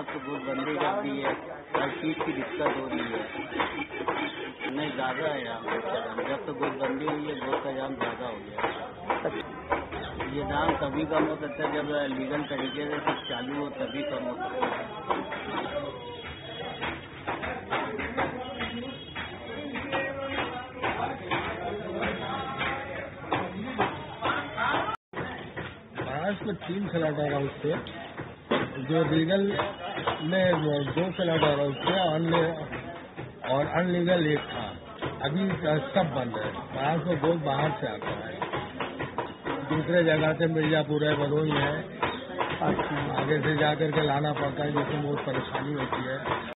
जब तो बहुत बंदी कर दी है, हर चीज़ की दिक्कत हो रही है। नहीं ज़्यादा है यहाँ गोश्त का दाम, जब तो बहुत बंदी हुई है गोश्त का दाम ज़्यादा हो गया। ये दाम तभी कम हो सकता है जब लीगल तरीके से सब चालू हो, तभी कम हो सकता है। महाराष्ट्र में 3 स्लॉटर हाउस थे, जो लीगल में 2 स्लॉटर हाउस थे और अनलीगल 1 था। अभी सब बंद है। महाराष्ट्र में गोश्त बाहर से आता है, दूसरे जगह से मिर्जापुर है, भदोही है, आगे से जाकर के लाना पड़ता है, जिससे बहुत परेशानी होती है।